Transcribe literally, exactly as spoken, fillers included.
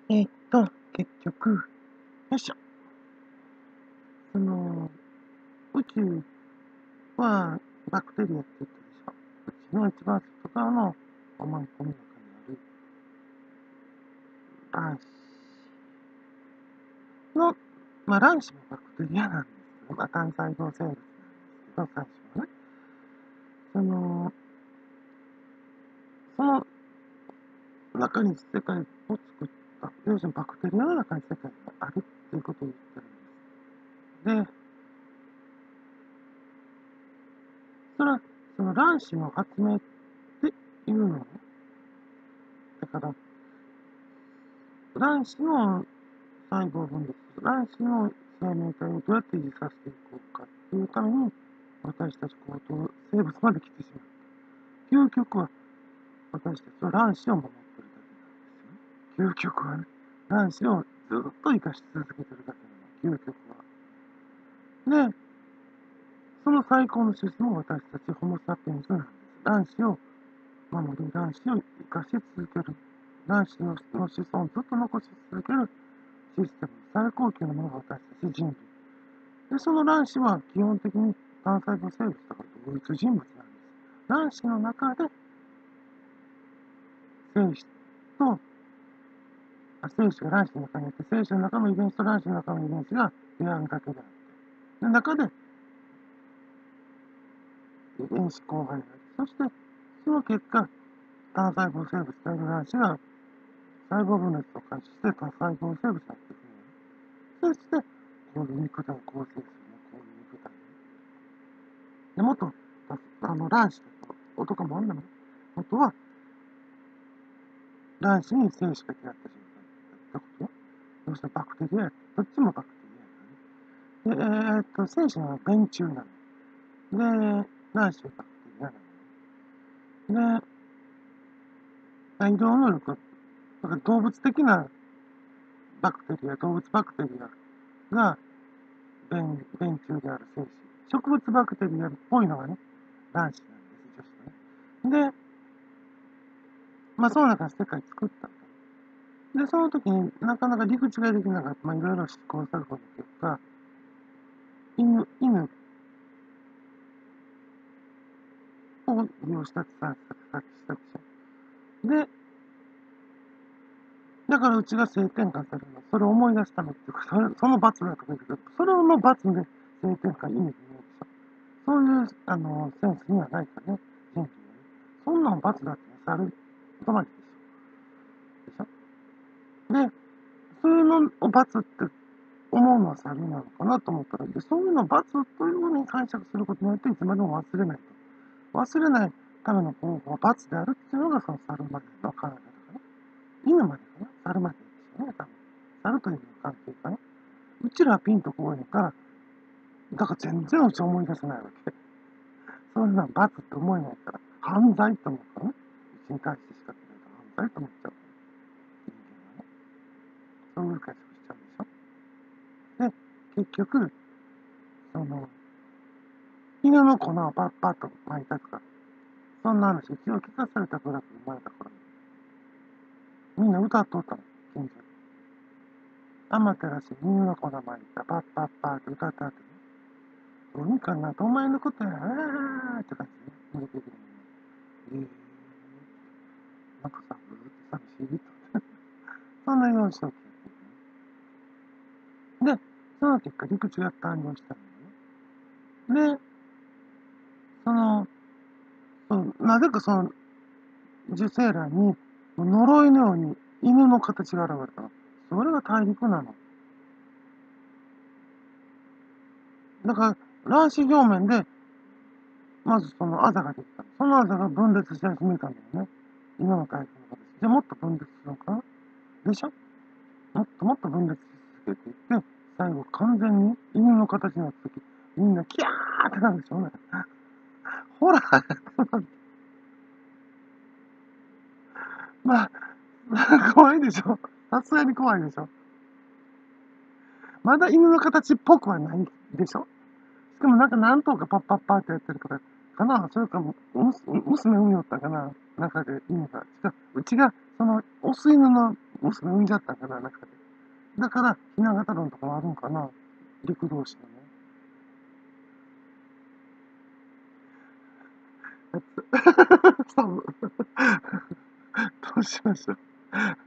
えーっと、結局、よいしょ。その、宇宙はバクテリアって言ったでしょ。うちの一番外側の思い込みの中にある卵子の、まあ卵子もバクテリアなんですけど、まあ単細胞生物なんですけど、最初はね。その、その中に世界を作った、要するにバクテリアの中に世界があるっていうことを言ってるんです。で、それは、その卵子の発明っていうのね。だから、卵子の細胞分裂、卵子の生命体をどうやって維持させていこうかっていうために、私たち高等生物まで来てしまう。究極は、私たちは卵子を守ってるだけなんですよ。究極はね、卵子をずっと生かし続けてるだけなの、究極は。で、その最高のシステムを私たちホモ・サピエンスなんです。卵子を守る、卵子を生かし続ける、卵子の子孫をずっと残し続けるシステム、最高級のものが私たち人類。で、その卵子は基本的に単細胞生物だから同一人物なんです。卵子の中で精子と、あ精子が卵子の中にあって、精子の中の遺伝子と卵子の中の遺伝子が出会うだけであって、で中で遺伝子交配があり、そしてその結果、単細胞生物である卵子が細胞分裂を開始して単細胞生物になっていくのね。そして、こういう肉体を構成するね、こういう肉体。で、もっと、あの、卵子と男も女も、元は卵子に精子が出会った状態だったことよ。要するにバクテリアや。どっちもバクテリアやからね。で、えー、っと、精子は便中なの。で、卵子はバクテリアなの。で、移動能力、だから動物的なバクテリア、動物バクテリアが便、便中である精子。植物バクテリアっぽいのがね、卵子なんです、女子はね。で、まあ、その中で世界作ったと。で、その時になかなか陸地ができなかった、まあ、いろいろ試行錯誤の結果、犬、犬を利用したってさっきさっきしたでしょ。で、だからうちが性転換されるの。それを思い出すためっていうか、それその罰だとか言うけど、それの罰で性転換意味不明でしょ。そういう、あの、センスにはないからね、人類はね。そんなん罰だって猿止まりでしょ。でしょ。で、そういうのを罰って思うのは猿なのかなと思ったら、でそういうのを罰というふうに解釈することによっていつまでも忘れないと。忘れないための方法は罰であるっていうのがその猿までの考え方かな。犬までかな。猿までですよね、多分。猿という関係かな。うちらはピンとこうへんから、だから全然うち思い出せないわけ。そんなん罰って思えないから、犯罪と思うからね。うちに対してしかってないと犯罪と思っちゃう。人間はね。そういう解釈しちゃうでしょ。で、結局、その、犬の粉をパッパッと巻いたとか、そんな話を聞かされた子だと生まれた頃に、みんな歌っとったの、近所で。アマテラス犬の粉巻いた、パッパッパーって歌った後に、どうにかなとお前のことや、あーって感じで、ね、逃げてくるのに、えー、なんかさ、ずーっと寂しいと。そんな様子を聞いてで、その結果、陸地が誕生したんだよね。で、その、そう、なぜかその、受精卵に、呪いのように犬の形が現れたの。それが大陸なの。だから、卵子表面で、まずそのあざができた。そのあざが分裂し始めたんだよね。犬の大陸の形。で、もっと分裂するのかなでしょ。もっともっと分裂し続けていって、最後完全に犬の形になった時、みんなキャーってなるでしょうね。ほらまあ、怖いでしょ。さすがに怖いでしょ。まだ犬の形っぽくはないでしょ。しかもなんか何頭かパッパッパーってやってるから、かなそれかも、娘産みよったかな中で犬が。うちが、その、オス犬の娘産んじゃったんかな、中で。だから、ひな形論とかもあるんかな。陸同士のね。寒どうしましょう。